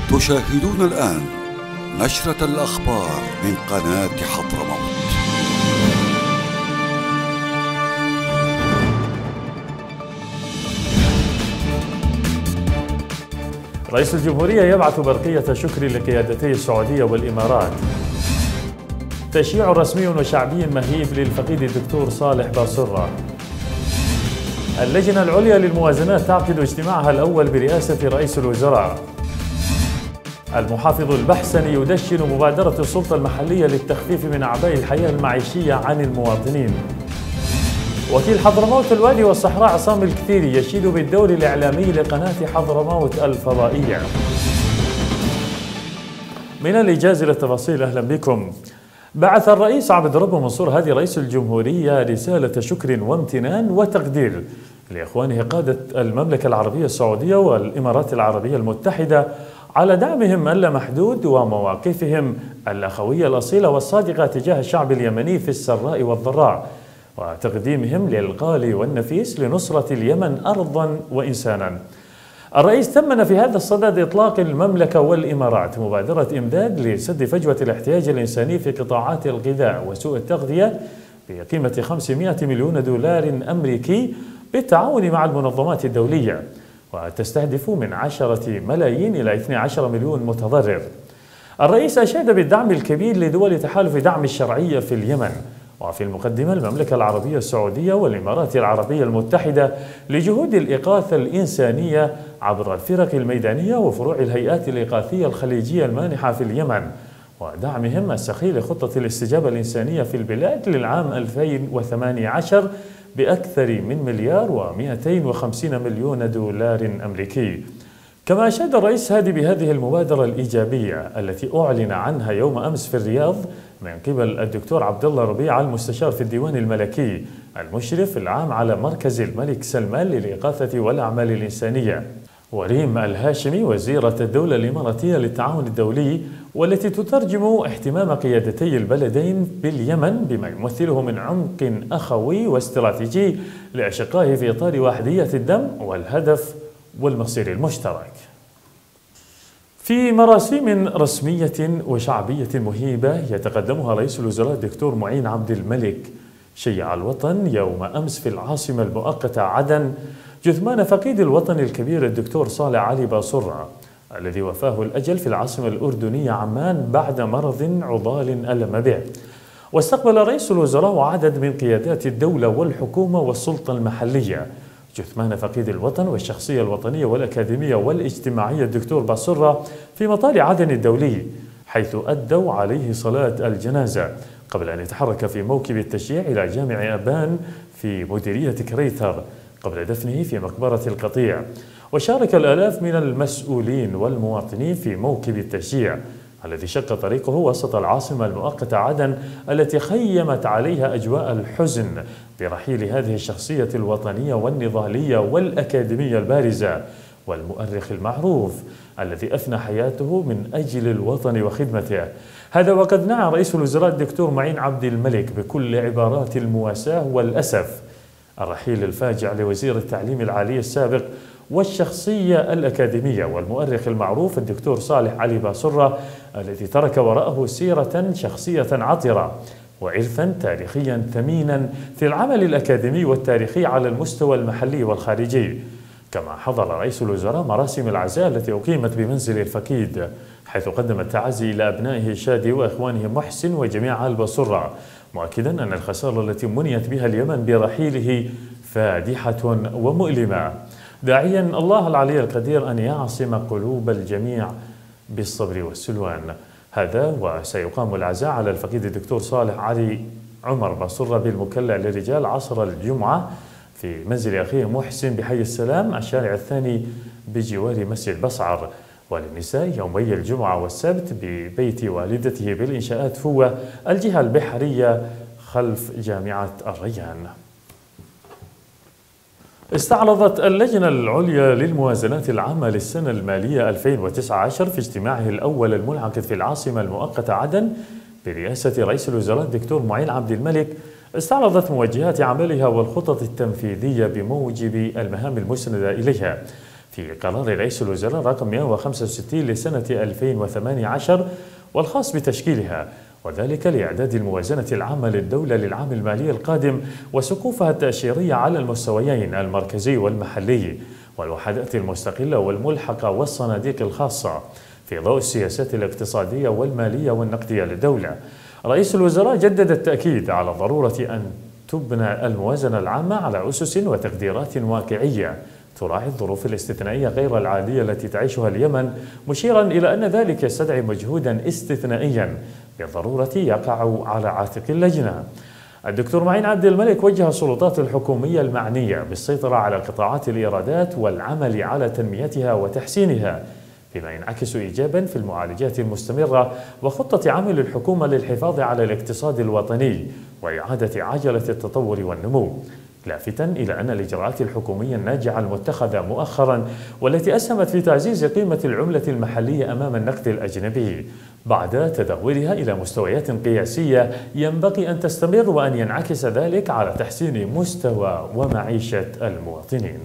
تشاهدون الآن نشرة الأخبار من قناة حضرموت. رئيس الجمهورية يبعث برقية شكر لقيادتي السعودية والإمارات. تشييع رسمي وشعبي مهيب للفقيد الدكتور صالح باصرة. اللجنة العليا للموازنات تعقد اجتماعها الأول برئاسة رئيس الوزراء. المحافظ البحسني يدشن مبادرة السلطة المحلية للتخفيف من أعباء الحياة المعيشية عن المواطنين. وكيل حضرموت الوادي والصحراء عصام الكثيري يشيد بالدور الإعلامي لقناة حضرموت الفضائية. من الإيجاز للتفاصيل، أهلا بكم. بعث الرئيس عبد الرب منصور هادي رئيس الجمهورية رسالة شكر وامتنان وتقدير لإخوانه قادة المملكة العربية السعودية والإمارات العربية المتحدة على دعمهم اللامحدود ومواقفهم الأخوية الأصيلة والصادقة تجاه الشعب اليمني في السراء والضراء، وتقديمهم للغالي والنفيس لنصرة اليمن أرضا وإنسانا. الرئيس ثمن في هذا الصدد إطلاق المملكة والإمارات مبادرة إمداد لسد فجوة الاحتياج الإنساني في قطاعات الغذاء وسوء التغذية بقيمة 500 مليون دولار أمريكي بالتعاون مع المنظمات الدولية، وتستهدف من 10 ملايين إلى 12 مليون متضرر. الرئيس أشاد بالدعم الكبير لدول تحالف دعم الشرعية في اليمن، وفي المقدمة المملكة العربية السعودية والإمارات العربية المتحدة لجهود الإغاثة الإنسانية عبر الفرق الميدانية وفروع الهيئات الإغاثية الخليجية المانحة في اليمن، ودعمهم السخي لخطة الاستجابة الإنسانية في البلاد للعام 2018 بأكثر من $1,250 مليون أمريكي. كما أشاد الرئيس هادي بهذه المبادرة الإيجابية التي أعلن عنها يوم أمس في الرياض من قبل الدكتور عبد الله ربيع المستشار في الديوان الملكي المشرف العام على مركز الملك سلمان للإغاثة والأعمال الإنسانية، وريم الهاشمي وزيرة الدولة الإماراتية للتعاون الدولي، والتي تترجم اهتمام قيادتي البلدين باليمن بما يمثله من عمق أخوي واستراتيجي لأشقائه في إطار وحدية الدم والهدف والمصير المشترك. في مراسيم رسمية وشعبية مهيبة يتقدمها رئيس الوزراء الدكتور معين عبد الملك شيع الوطن يوم أمس في العاصمة المؤقتة عدن جثمان فقيد الوطن الكبير الدكتور صالح علي باصرة الذي وفاه الأجل في العاصمة الأردنية عمان بعد مرض عضال ألم به. واستقبل رئيس الوزراء وعدد من قيادات الدولة والحكومة والسلطة المحلية جثمان فقيد الوطن والشخصية الوطنية والأكاديمية والاجتماعية الدكتور باصرة في مطار عدن الدولي، حيث أدوا عليه صلاة الجنازة قبل أن يتحرك في موكب التشييع إلى جامع أبان في مديرية كريتر قبل دفنه في مقبرة القطيع. وشارك الآلاف من المسؤولين والمواطنين في موكب التشييع الذي شق طريقه وسط العاصمة المؤقتة عدن التي خيمت عليها أجواء الحزن برحيل هذه الشخصية الوطنية والنضالية والأكاديمية البارزة والمؤرخ المعروف الذي أفنى حياته من أجل الوطن وخدمته. هذا وقد نعى رئيس الوزراء الدكتور معين عبد الملك بكل عبارات المواساة والأسف الرحيل الفاجع لوزير التعليم العالي السابق والشخصية الأكاديمية والمؤرخ المعروف الدكتور صالح علي باصرة الذي ترك وراءه سيرة شخصية عطرة وإرثا تاريخيا ثمينا في العمل الأكاديمي والتاريخي على المستوى المحلي والخارجي. كما حضر رئيس الوزراء مراسم العزاء التي أقيمت بمنزل الفقيد، حيث قدم التعازي إلى أبنائه شادي وإخوانه محسن وجميع آل باصرة، مؤكدا أن الخسارة التي منيت بها اليمن برحيله فادحة ومؤلمة، داعيا الله العلي القدير أن يعصم قلوب الجميع بالصبر والسلوان. هذا وسيقام العزاء على الفقيد الدكتور صالح علي عمر باصرة بالمكلع للرجال عصر الجمعة في منزل أخيه محسن بحي السلام الشارع الثاني بجوار مسجد بصعر، وللنساء يومي الجمعة والسبت ببيت والدته بالإنشاءات فوة الجهة البحرية خلف جامعة الريان. استعرضت اللجنة العليا للموازنات العامة للسنة المالية 2019 في اجتماعه الأول المنعقد في العاصمة المؤقتة عدن برئاسة رئيس الوزراء الدكتور معين عبد الملك، استعرضت موجهات عملها والخطط التنفيذية بموجب المهام المسندة إليها في قرار رئيس الوزراء رقم 165 لسنة 2018 والخاص بتشكيلها، وذلك لإعداد الموازنة العامة للدولة للعام المالي القادم وسقوفها التأشيرية على المستويين المركزي والمحلي والوحدات المستقلة والملحقة والصناديق الخاصة في ضوء السياسات الاقتصادية والمالية والنقدية للدولة. رئيس الوزراء جدد التأكيد على ضرورة أن تبنى الموازنة العامة على أسس وتقديرات واقعية تراعي الظروف الاستثنائية غير العادية التي تعيشها اليمن، مشيرا إلى أن ذلك يستدعي مجهودا استثنائيا بالضرورة يقع على عاتق اللجنة. الدكتور معين عبد الملك وجه السلطات الحكومية المعنية بالسيطرة على قطاعات الإيرادات والعمل على تنميتها وتحسينها، بما ينعكس إيجابا في المعالجات المستمرة وخطة عمل الحكومة للحفاظ على الاقتصاد الوطني وإعادة عجلة التطور والنمو، لافتا إلى أن الإجراءات الحكومية الناجعة المتخذة مؤخرا والتي أسهمت في تعزيز قيمة العملة المحلية أمام النقد الأجنبي بعد تدهورها إلى مستويات قياسية ينبغي أن تستمر، وأن ينعكس ذلك على تحسين مستوى ومعيشة المواطنين.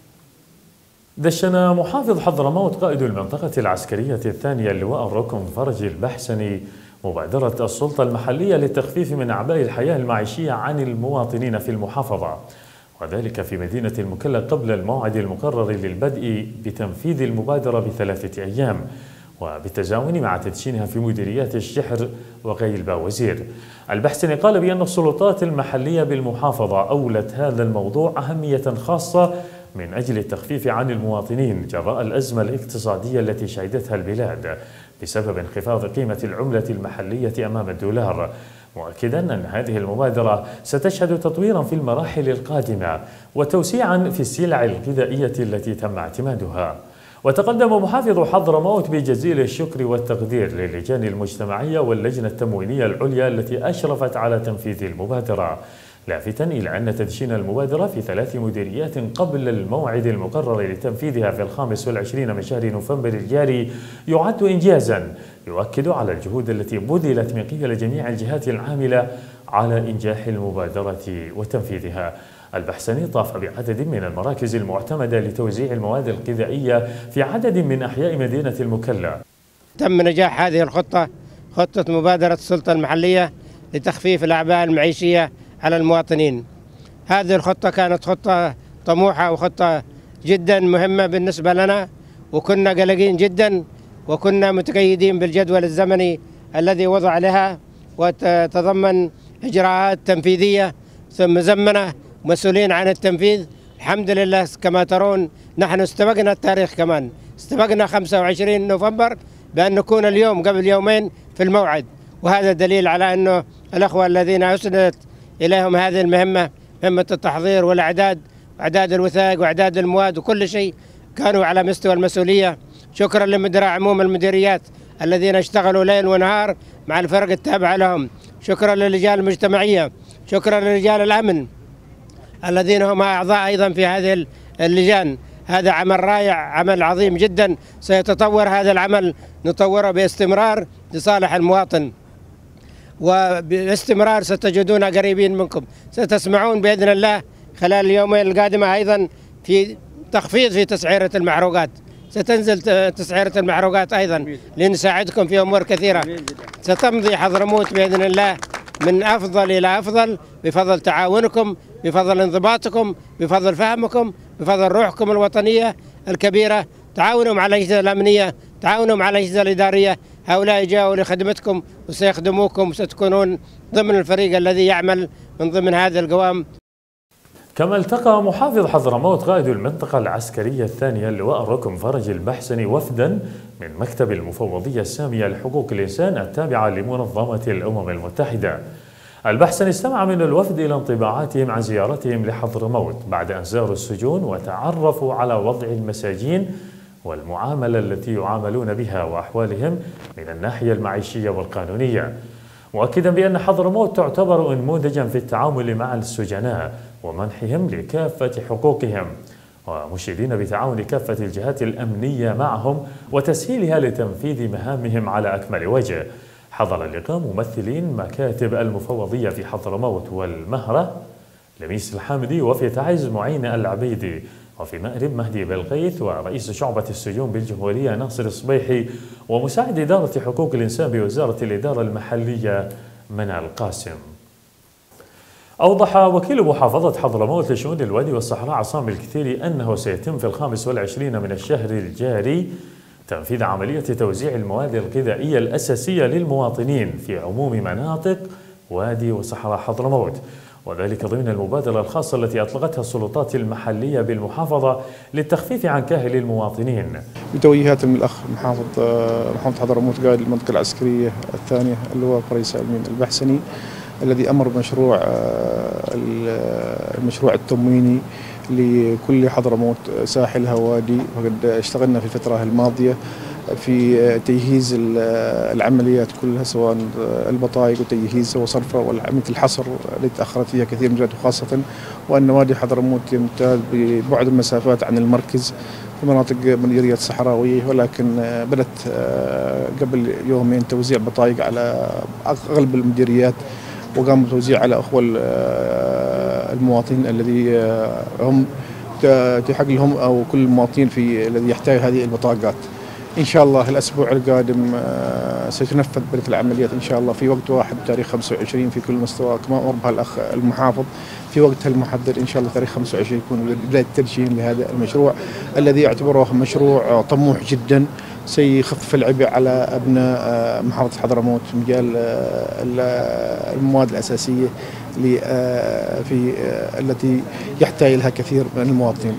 دشن محافظ حضرموت قائد المنطقة العسكرية الثانية اللواء الركن فرج البحسني مبادرة السلطة المحلية للتخفيف من أعباء الحياة المعيشية عن المواطنين في المحافظة، وذلك في مدينة المكلا قبل الموعد المقرر للبدء بتنفيذ المبادرة ب3 أيام، وبالتزامن مع تدشينها في مديريات الشحر وغيلبا وزير. البحسني قال بأن السلطات المحلية بالمحافظة أولت هذا الموضوع أهمية خاصة من أجل التخفيف عن المواطنين جراء الأزمة الاقتصادية التي شهدتها البلاد بسبب انخفاض قيمة العملة المحلية أمام الدولار، مؤكدا أن هذه المبادرة ستشهد تطويرا في المراحل القادمة وتوسيعا في السلع الغذائية التي تم اعتمادها. وتقدم محافظ حضرموت بجزيل الشكر والتقدير للجان المجتمعية واللجنة التموينية العليا التي أشرفت على تنفيذ المبادرة، لافتا إلى أن تدشين المبادرة في 3 مديريات قبل الموعد المقرر لتنفيذها في 25 من شهر نوفمبر الجاري يعد إنجازا يؤكد على الجهود التي بذلت من قبل جميع الجهات العاملة على إنجاح المبادرة وتنفيذها. البحسني طاف بعدد من المراكز المعتمدة لتوزيع المواد الغذائية في عدد من أحياء مدينة المكلا. تم نجاح هذه الخطة، خطة مبادرة السلطة المحلية لتخفيف الأعباء المعيشية على المواطنين. هذه الخطة كانت خطة طموحة وخطة جدا مهمة بالنسبة لنا، وكنا قلقين جدا وكنا متقيدين بالجدول الزمني الذي وضع لها، وتتضمن إجراءات تنفيذية ثم زمنة مسؤولين عن التنفيذ. الحمد لله كما ترون نحن استبقنا التاريخ، كمان استبقنا 25 نوفمبر بأن نكون اليوم قبل يومين في الموعد، وهذا دليل على أنه الأخوة الذين أسندت إليهم هذه المهمة، مهمة التحضير والإعداد وإعداد الوثائق وإعداد المواد وكل شيء، كانوا على مستوى المسؤولية. شكرا لمدراء عموم المديريات الذين اشتغلوا ليل ونهار مع الفرق التابعة لهم. شكرا للرجال المجتمعية، شكرا لرجال الأمن الذين هم أعضاء أيضا في هذه اللجان. هذا عمل رائع، عمل عظيم جدا، سيتطور هذا العمل، نطوره باستمرار لصالح المواطن، وباستمرار ستجدون قريبين منكم. ستسمعون بإذن الله خلال اليومين القادمة أيضا في تخفيض في تسعيرة المحروقات، ستنزل تسعيرة المحروقات أيضا لنساعدكم في أمور كثيرة. ستمضي حضرموت بإذن الله من أفضل إلى أفضل بفضل تعاونكم، بفضل انضباطكم، بفضل فهمكم، بفضل روحكم الوطنية الكبيرة. تعاونوا مع الأجهزة الأمنية، تعاونوا مع الأجهزة الإدارية، هؤلاء جاءوا لخدمتكم وسيخدموكم، وستكونون ضمن الفريق الذي يعمل من ضمن هذا القوام. كما التقى محافظ حضرموت قائد المنطقة العسكرية الثانية اللواء الركن فرج البحسني وفدا من مكتب المفوضية السامية لحقوق الإنسان التابعة لمنظمة الأمم المتحدة. البحسني استمع من الوفد إلى انطباعاتهم عن زيارتهم لحضرموت بعد أن زاروا السجون وتعرفوا على وضع المساجين والمعاملة التي يعاملون بها وأحوالهم من الناحية المعيشية والقانونية، مؤكدا بأن حضرموت تعتبر نموذجا في التعامل مع السجناء ومنحهم لكافة حقوقهم، ومشيدين بتعاون كافة الجهات الأمنية معهم وتسهيلها لتنفيذ مهامهم على أكمل وجه. حضر اللقاء ممثلين مكاتب المفوضية في حضرموت والمهرة لميس الحامدي وفي تعز معين العبيدي وفي مأرب مهدي بالغيث ورئيس شعبة السجون بالجمهورية ناصر الصبيحي ومساعد إدارة حقوق الإنسان بوزارة الإدارة المحلية منال قاسم. أوضح وكيل محافظة حضرموت لشؤون الوادي والصحراء عصام الكثيري أنه سيتم في 25 من الشهر الجاري تنفيذ عملية توزيع المواد الغذائية الأساسية للمواطنين في عموم مناطق وادي وصحراء حضرموت، وذلك ضمن المبادرة الخاصة التي أطلقتها السلطات المحلية بالمحافظة للتخفيف عن كاهل المواطنين. بتوجيهات من الأخ محافظ حضرموت قائد المنطقة العسكرية الثانية اللواء رئيس أمين البحسني الذي أمر بمشروع المشروع التمويني لكل حضرموت ساحلها وادي، وقد اشتغلنا في الفترة الماضية في تجهيز العمليات كلها سواء البطايق وتجهيزها وصرفها وعملية الحصر التي تأخرت فيها كثير من الجهات، وخاصة وأن وادي حضرموت يمتاز ببعد المسافات عن المركز في مناطق مديرية الصحراوية، ولكن بدأت قبل يومين توزيع بطايق على أغلب المديريات، وقام بتوزيع على أخوة المواطنين الذي هم تحق لهم أو كل المواطنين الذي يحتاج هذه البطاقات. إن شاء الله الأسبوع القادم ستنفذ بداية العمليات إن شاء الله في وقت واحد تاريخ 25 في كل مستوى، كما أمر بها الأخ المحافظ في وقتها المحدد إن شاء الله تاريخ 25 يكون بداية التدشين لهذا المشروع الذي يعتبره مشروع طموح جدا سيخفف العبء على أبناء محافظة حضرموت مجال المواد الأساسية التي يحتاج لها كثير من المواطنين.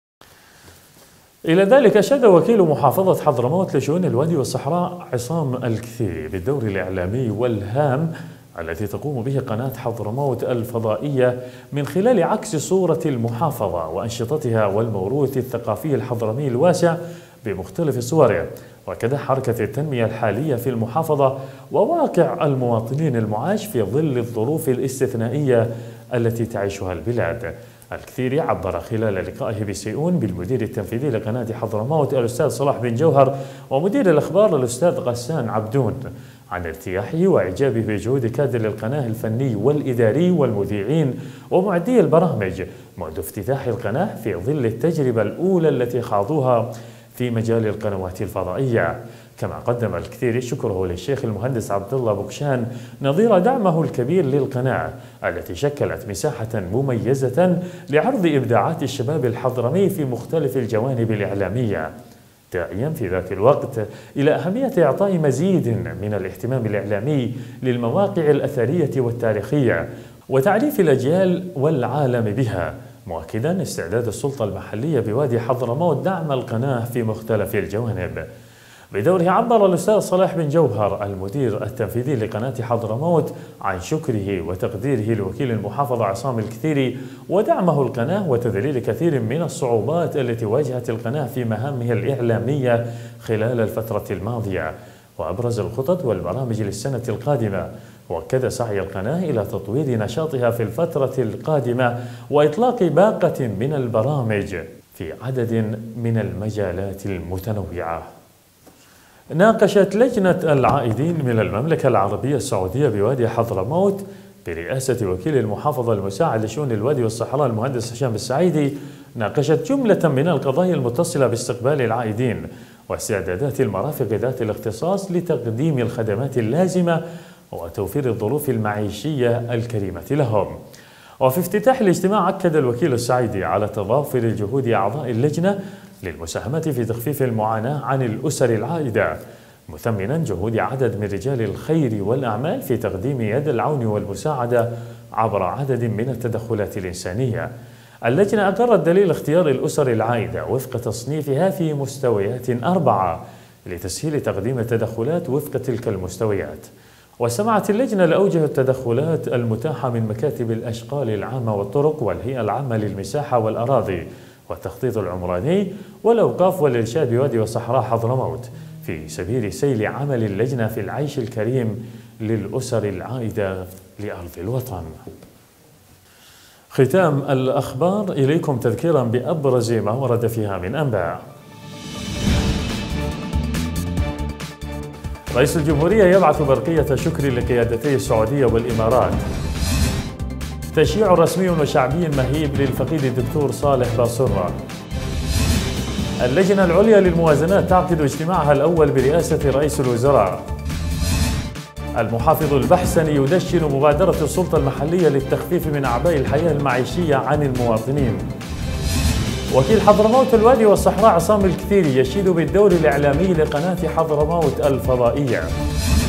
إلى ذلك أشاد وكيل محافظة حضرموت لشؤون الوادي والصحراء عصام الكثيري بالدور الإعلامي والهام التي تقوم به قناة حضرموت الفضائية من خلال عكس صورة المحافظة وأنشطتها والموروث الثقافي الحضرمي الواسع بمختلف صوره، وكذا حركة التنمية الحالية في المحافظة وواقع المواطنين المعاش في ظل الظروف الاستثنائية التي تعيشها البلاد. الكثيري عبر خلال لقائه بسيئون بالمدير التنفيذي لقناة حضرموت الأستاذ صلاح بن جوهر ومدير الأخبار الأستاذ غسان عبدون عن ارتياحه وإعجابه بجهود كادر القناة الفني والإداري والمذيعين ومعدي البرامج منذ افتتاح القناة في ظل التجربة الأولى التي خاضوها في مجال القنوات الفضائية. كما قدم الكثير شكره للشيخ المهندس عبد الله بوكشان نظير دعمه الكبير للقناة التي شكلت مساحة مميزة لعرض إبداعات الشباب الحضرمي في مختلف الجوانب الإعلامية، داعيا في ذات الوقت إلى أهمية إعطاء مزيد من الاهتمام الإعلامي للمواقع الأثرية والتاريخية وتعريف الأجيال والعالم بها، مؤكدا استعداد السلطة المحلية بوادي حضرموت دعم القناة في مختلف الجوانب. بدوره عبر الأستاذ صلاح بن جوهر المدير التنفيذي لقناة حضرموت عن شكره وتقديره لوكيل المحافظة عصام الكثيري ودعمه القناة وتذليل كثير من الصعوبات التي واجهت القناة في مهامها الإعلامية خلال الفترة الماضية، وأبرز الخطط والبرامج للسنة القادمة، وكذا سعي القناة إلى تطوير نشاطها في الفترة القادمة وإطلاق باقة من البرامج في عدد من المجالات المتنوعة. ناقشت لجنة العائدين من المملكة العربية السعودية بوادي حضرموت برئاسة وكيل المحافظة المساعد لشؤون الوادي والصحراء المهندس هشام السعيدي ناقشت جملة من القضايا المتصلة باستقبال العائدين واستعدادات المرافق ذات الاختصاص لتقديم الخدمات اللازمة وتوفير الظروف المعيشية الكريمة لهم. وفي افتتاح الاجتماع أكد الوكيل السعيدي على تضافر جهود أعضاء اللجنة للمساهمة في تخفيف المعاناة عن الأسر العائدة، مثمنا جهود عدد من رجال الخير والأعمال في تقديم يد العون والمساعدة عبر عدد من التدخلات الإنسانية. اللجنة أقرت دليل اختيار الأسر العائدة وفق تصنيفها في مستويات 4 لتسهيل تقديم التدخلات وفق تلك المستويات. واستمعت اللجنة لأوجه التدخلات المتاحة من مكاتب الأشغال العامة والطرق والهيئة العامة للمساحة والأراضي والتخطيط العمراني والأوقاف والإرشاد بوادي والصحراء حضرموت في سبيل سيل عمل اللجنة في العيش الكريم للأسر العائدة لأرض الوطن. ختام الأخبار إليكم تذكيرا بأبرز ما ورد فيها من أنباء. رئيس الجمهورية يبعث برقية شكر لقيادتي السعودية والإمارات. تشييع رسمي وشعبي مهيب للفقيد الدكتور صالح باصرة. اللجنة العليا للموازنات تعقد اجتماعها الأول برئاسة رئيس الوزراء. المحافظ البحسني يدشن مبادرة السلطة المحلية للتخفيف من أعباء الحياة المعيشية عن المواطنين. وكيل حضرموت الوادي والصحراء عصام الكثيري يشيد بالدور الإعلامي لقناة حضرموت الفضائية.